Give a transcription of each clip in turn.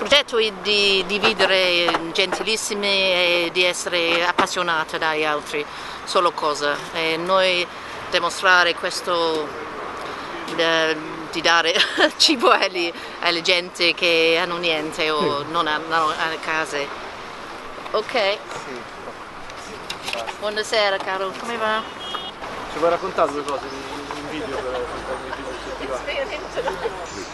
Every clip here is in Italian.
progetto è di vivere gentilissimi e di essere appassionata dagli altri, solo cosa. E noi dimostrare questo, di dare cibo alle gente che hanno niente o non hanno case. Ok. Sì. Buonasera caro, come va? Ci vuoi raccontare due cose in video per farmi il video sul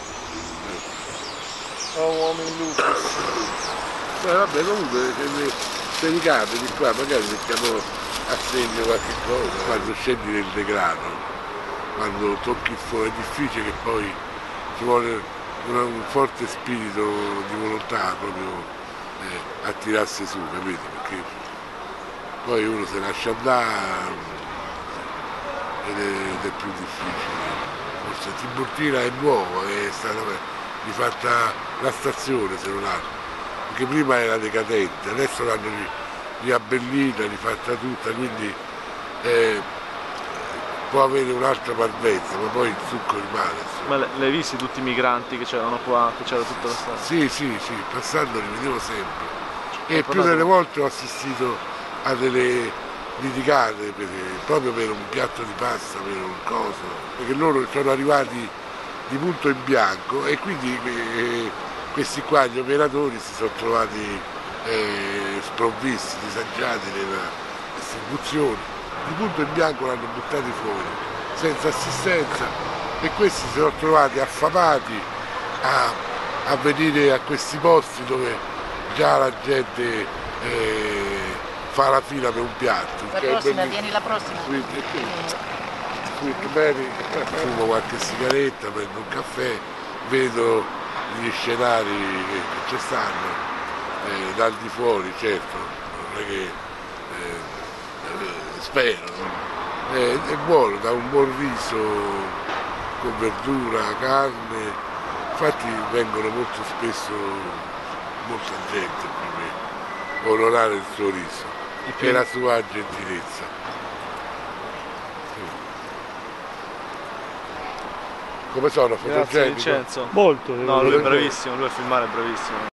Oh, uomini lupus. Vabbè, comunque se ricade di qua magari mettiamo a segno qualche cosa, quando scendi nel degrado, quando tocchi il fuoco è difficile che poi ci vuole un forte spirito di volontà proprio a tirarsi su, capito? Perché poi uno si lascia andare ed è più difficile. Forse Tiburtina è nuovo, è stata rifatta la stazione se non altro, perché prima era decadente, adesso l'hanno riabbellita, rifatta tutta, quindi può avere un'altra parvenza, ma poi il succo rimane. Ma l'hai visti tutti i migranti che c'erano qua, che c'era tutta la strada? Sì, passando li vedevo sempre. E più delle volte ho assistito a delle litigate proprio per un piatto di pasta, per un coso, perché loro sono arrivati di punto in bianco e quindi questi qua, gli operatori, si sono trovati sprovvisti, disagiati nella distribuzione. Di punto in bianco l'hanno buttati fuori, senza assistenza, e questi si sono trovati affamati a venire a questi posti dove già la gente fa la fila per un piatto. La prossima, vieni la prossima. Fumo qualche sigaretta, prendo un caffè, vedo gli scenari che ci stanno, dal di fuori, certo, non è che spero, è buono, dà un buon riso con verdura, carne, infatti vengono molto spesso molta gente qui per onorare il suo riso e la sua gentilezza. Come sono? Grazie Vincenzo. Molto. No, lui è bravissimo, lui a filmare è bravissimo.